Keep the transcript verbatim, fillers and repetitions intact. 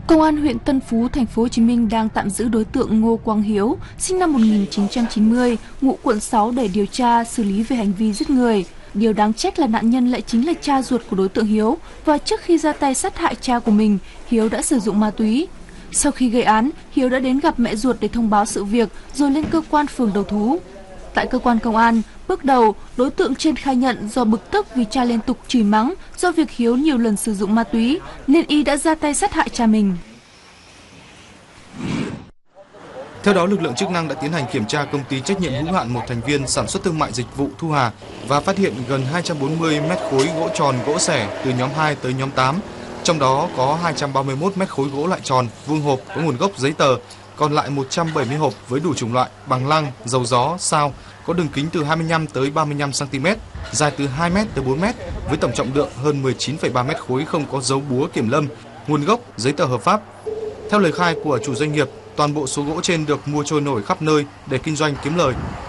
Công an huyện Tân Phú, thành phố Hồ Chí Minh đang tạm giữ đối tượng Ngô Quang Hiếu, sinh năm một nghìn chín trăm chín mươi, ngụ quận sáu để điều tra, xử lý về hành vi giết người. Điều đáng trách là nạn nhân lại chính là cha ruột của đối tượng Hiếu, và trước khi ra tay sát hại cha của mình, Hiếu đã sử dụng ma túy. Sau khi gây án, Hiếu đã đến gặp mẹ ruột để thông báo sự việc, rồi lên cơ quan phường đầu thú. Tại cơ quan công an, bước đầu, đối tượng trên khai nhận do bực tức vì cha liên tục chửi mắng do việc Hiếu nhiều lần sử dụng ma túy, nên y đã ra tay sát hại cha mình. Theo đó, lực lượng chức năng đã tiến hành kiểm tra công ty trách nhiệm hữu hạn một thành viên sản xuất thương mại dịch vụ Thu Hà và phát hiện gần hai trăm bốn mươi mét khối gỗ tròn gỗ xẻ từ nhóm hai tới nhóm tám. Trong đó có hai trăm ba mươi mốt mét khối gỗ loại tròn, vuông hộp có nguồn gốc giấy tờ, còn lại một trăm bảy mươi hộp với đủ chủng loại, bằng lăng, dầu gió, sao, có đường kính từ hai mươi lăm tới ba mươi lăm xăng ti mét, dài từ hai mét tới bốn mét, với tổng trọng lượng hơn mười chín phẩy ba mét khối không có dấu búa kiểm lâm, nguồn gốc, giấy tờ hợp pháp. Theo lời khai của chủ doanh nghiệp, toàn bộ số gỗ trên được mua trôi nổi khắp nơi để kinh doanh kiếm lời.